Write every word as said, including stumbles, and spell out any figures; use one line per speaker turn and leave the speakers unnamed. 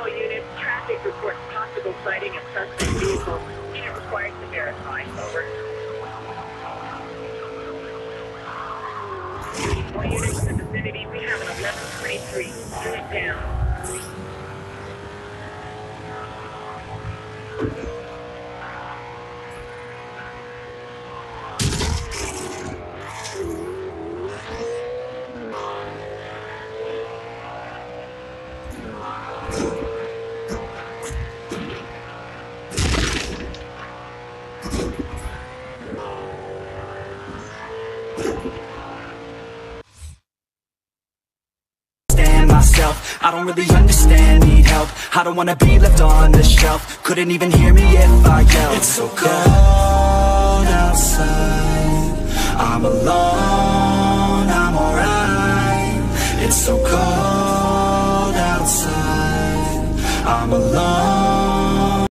units, traffic reports possible sighting of suspect vehicles. Unit required to verify. Over. All units in the vicinity, we have an eleven twenty-three. Unit down.
I don't really understand, need help. I don't wanna be left on the shelf. Couldn't even hear me if I yelled. It's so